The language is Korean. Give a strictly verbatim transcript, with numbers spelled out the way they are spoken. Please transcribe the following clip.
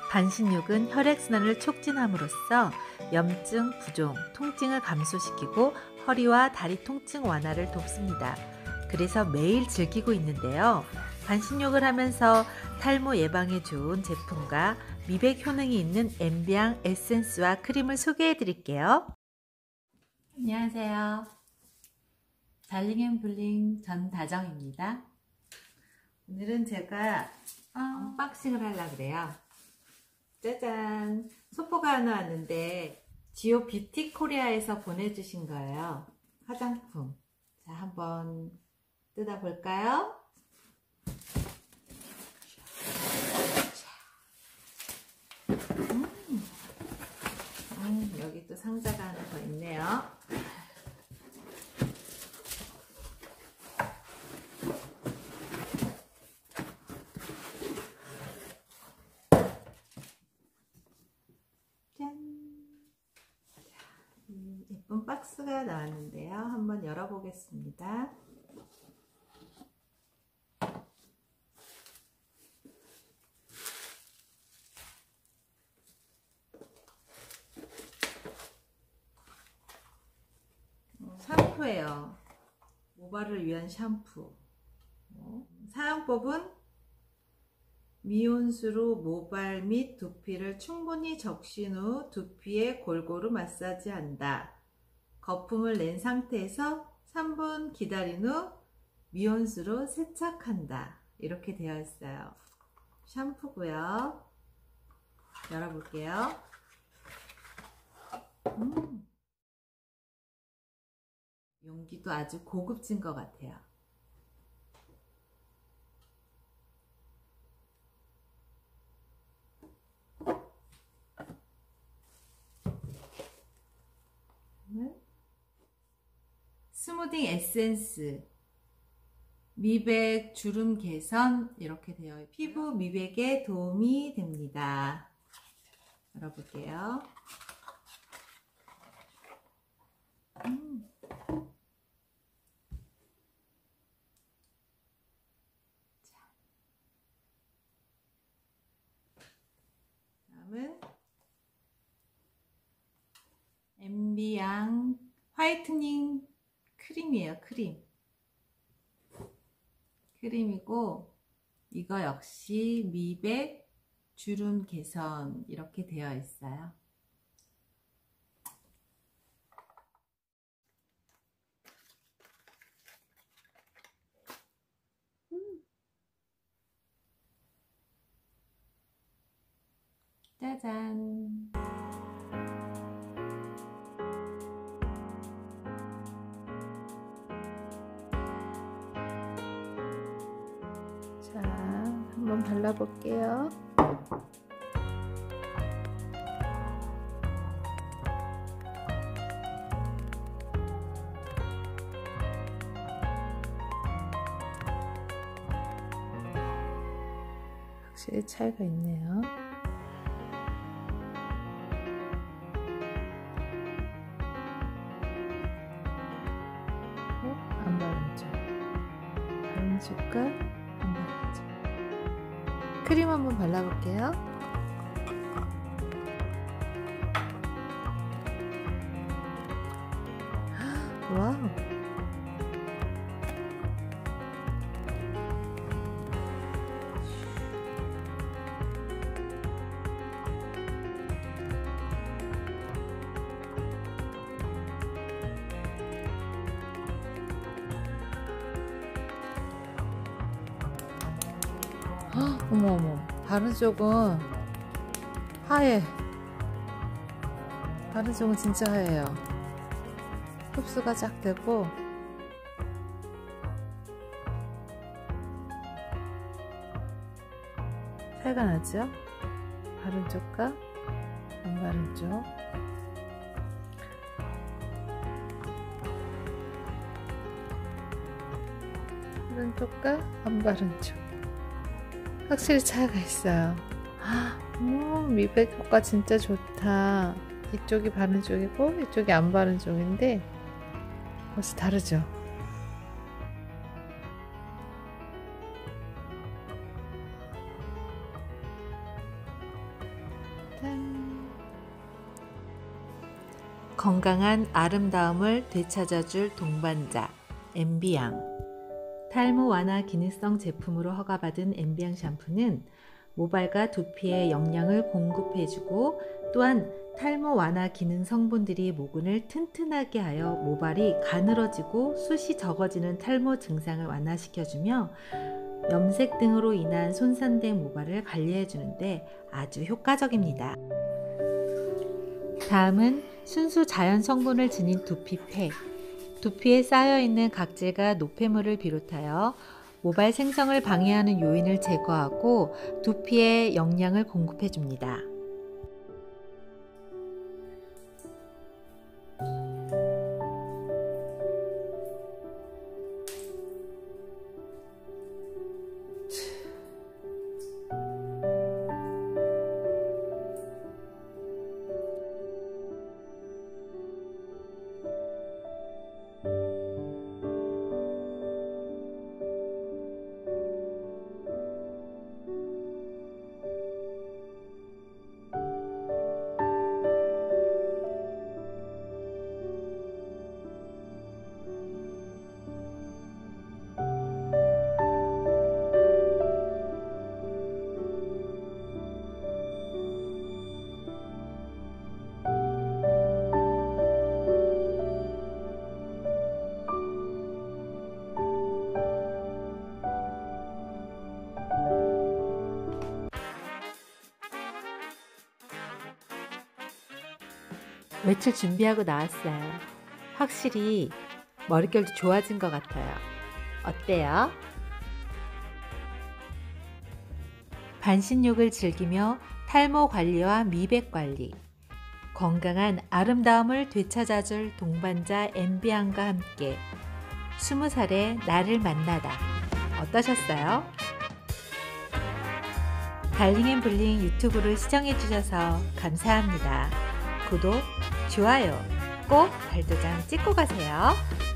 반신욕은 혈액순환을 촉진함으로써 염증, 부종, 통증을 감소시키고 허리와 다리 통증 완화를 돕습니다. 그래서 매일 즐기고 있는데요. 반신욕을 하면서 탈모 예방에 좋은 제품과 미백 효능이 있는 엠비앙 에센스와 크림을 소개해 드릴게요. 안녕하세요. 달링앤블링 전다정입니다. 오늘은 제가 언박싱을 하려고 그래요. 짜잔! 소포가 하나 왔는데 지오 뷰티 코리아에서 보내주신 거예요. 화장품. 자, 한번 뜯어볼까요? 음, 음, 여기 또 상자가 하나 더 있네요. 예쁜 박스가 나왔는데요. 한번 열어보겠습니다. 샴푸예요. 모발을 위한 샴푸. 사용법은 미온수로 모발 및 두피를 충분히 적신 후 두피에 골고루 마사지한다. 거품을 낸 상태에서 삼 분 기다린 후 미온수로 세척한다. 이렇게 되어 있어요. 샴푸고요. 열어볼게요. 음. 용기도 아주 고급진 것 같아요. 스무딩 에센스, 미백, 주름 개선 이렇게 되어 있고요. 피부 미백에 도움이 됩니다. 열어볼게요. 음. 자. 다음은 엠비앙 화이트닝 크림이에요. 크림. 크림이고 이거 역시 미백, 주름 개선 이렇게 되어 있어요. 음. 짜잔! 자, 한번 발라볼게요. 확실히 차이가 있네요. 어? 안 바른 쪽. 바른 쪽과 안 바른 쪽. 크림 한번 발라볼게요. 와우. 헉, 어머 어머, 바른 쪽은 하얘. 바른 쪽은 진짜 하얘요. 흡수가 쫙 되고 차이가 나죠? 바른 쪽과 안 바른 쪽. 바른 쪽과 안 바른 쪽. 확실히 차이가 있어요. 오, 미백 효과 진짜 좋다. 이쪽이 바른 쪽이고 이쪽이 안 바른 쪽인데 벌써 다르죠? 짠. 건강한 아름다움을 되찾아줄 동반자 엠비앙. 탈모 완화 기능성 제품으로 허가받은 엠비앙 샴푸는 모발과 두피에 영양을 공급해주고 또한 탈모 완화 기능 성분들이 모근을 튼튼하게 하여 모발이 가늘어지고 숱이 적어지는 탈모 증상을 완화시켜주며 염색 등으로 인한 손상된 모발을 관리해주는데 아주 효과적입니다. 다음은 순수 자연 성분을 지닌 두피팩. 두피에 쌓여있는 각질과 노폐물을 비롯하여 모발 생성을 방해하는 요인을 제거하고 두피에 영양을 공급해줍니다. 외출 준비하고 나왔어요. 확실히 머릿결도 좋아진 것 같아요. 어때요? 반신욕을 즐기며 탈모 관리와 미백 관리, 건강한 아름다움을 되찾아줄 동반자 엠비앙과 함께 스무 살의 나를 만나다. 어떠셨어요? 달링앤블링 유튜브를 시청해주셔서 감사합니다. 구독, 좋아요 꼭 발도장 찍고 가세요.